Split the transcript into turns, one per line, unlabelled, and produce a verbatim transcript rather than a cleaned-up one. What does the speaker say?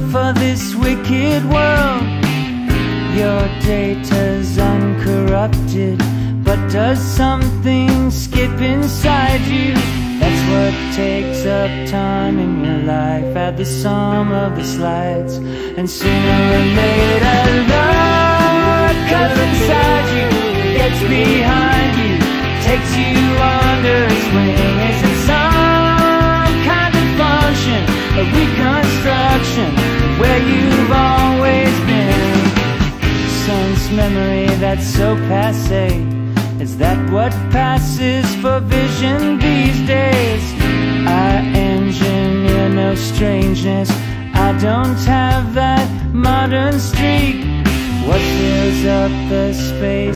for this wicked world. Your data's uncorrupted, but does something skip inside you? That's what takes up time in your life. Add the sum of the slides, and sooner or later love cuts inside you, gets behind you, takes you under its wing. Is it some kind of function, a reconstruction of where you've always been? Sense memory that's so passé, is that what passes for vision these days? I engineer no strangeness, I don't have that modern streak. What fills up the space